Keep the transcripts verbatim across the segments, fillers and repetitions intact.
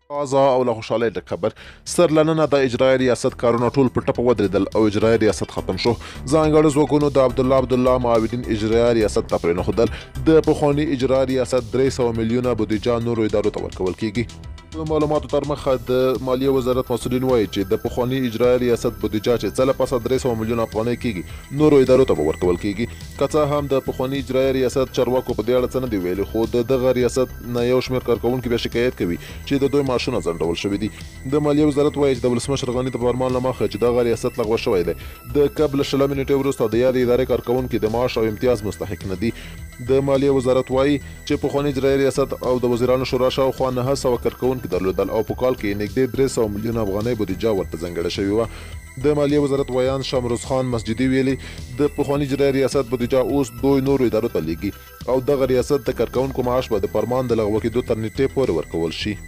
تازه او له خوشحالۍ ډک خبر سرلننه د اجرایي ریاست کارونه ټول په ټپه ودرېدل او اجرایي ریاست ختم شو. ځانګړو ځواکونو د عبدالله عبدالله معاونین اجرایي ریاست ته پرېنښودل. د پخواني اجرایي ریاست درې سوه میلیونه بودیجه نورو ادارو ته ورکول کیږي. د معلوماتو تر مخه د مالیې وزارت مسؤلین وایي چې د پخواني اجرایي ریاست بودیجه چې څه له پسه درې سوه میلیونه افغانۍ کیږي نورو ادارو ته به ورکول کیږي. که څه هم د پخواني اجرایي ریاست چارواکو په دې اړه څه نه دي ویلي، خو د دغه ریاست نه یو شمېر کارکوونکي بیا شکایت کوي چې د دوی معاشونه ځنډول شوي دي. د مالیې وزارت وایي چې د ولسمشر غني د فرمان له مخه چې دغه ریاست لغوه شوی دی، د کب له شلمې نېټې وروسته د یادې ادارې کارکوونکي د معاش او امتیاز مستحق نه دي. د مالیې وزارت وایي چې پخواني اجرایي ریاست او د وزیرانو شورا شاوخوا نهه سوه کارکوونکي درلودل او په کال کې نږدې درې سوه میلیونه افغانۍ بودیجه ورته ځانګړې شوې وه. د مالیې وزارت ویان شامروز خان مسجدي ویلي د پخواني اجرایي ریاست بودیجه اوس دوی نورو ادارو ته لیږي او دغه ریاست د کارکوونکو معاش به د فرمان د لغوه کېدو تر نېټې پورې ورکول شي.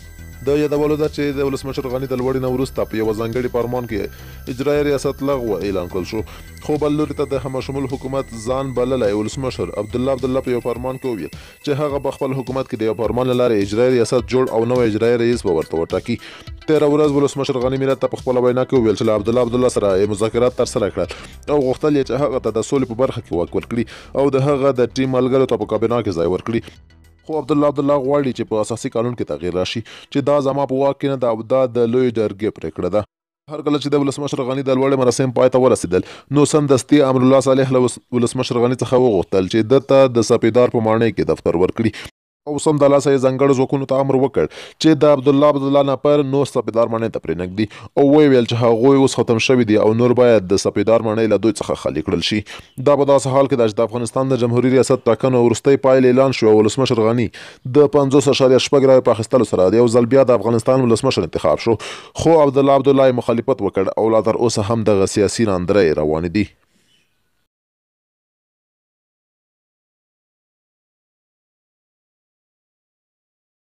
د یادولو ده چې د ولسمشر غني د لوړې نه وروسته په یوه ځانګړي فرمان کې اجرایي ریاست لغوه اعلان کړل شو، خو بل لوري ته د همشمول حکومت ځان بللی ولسمشر عبدالله عبدالله په یو فرمان کې وویل چې هغه په خپل حکومت کې د یو فرمان له لارې اجرایي ریاست جوړ او نوی اجرایي رئیس به ورته وټاکي. تېره ورځ ولسمشر غني ملت ته په خپله وینا کې وویل چې له عبدالله عبدالله سره یې مذاکرات ترسره کړل او غوښتل یې چې هغه ته د سولې په برخه کې واک ورکړي او د هغه د ټیم ملګرو ته په کابینه کې ځای ورکړي. خو عبدالله عبدالله غواړي چې په اساسي قانون کې تغییر راشي چې دا زما په واک کې نه ده او دا د لوی جرګې پرېکړه ده. هر کله چې د ولسمشر غني د لوړې مراسم پای ته ورسېدل نو سمدستي امرالله صالح له ولسمشر غني څخه وغوښتل چې ده ته د سپیدار په ماڼۍ کې دفتر ورکړي او سمدلاسه یې ځانګړو ځواکونو ته امر وکړ چې د عبدالله عبدالله نه پر نور سپیدار ماڼۍ ته پرېنږدي او ویې ویل چې هغوی اوس ختم شوي دي او نور باید د سپیدار ماڼۍ له دوی څخه خالي کړل شي. دا په داسې حال کې ده چې د افغانستان د جمهوري ریاست ټاکنو وروستی پایلې اعلان شو او ولسمشر غني د پنځوس اعشاریه شپږ رایو په اخیستلو سره یو ځل بیا د افغانستان ولسمشر انتخاب شو، خو عبدالله عبدالله مخالفت وکړ او لا تر اوسه هم دغه سیاسي ناندرۍ روانې دي.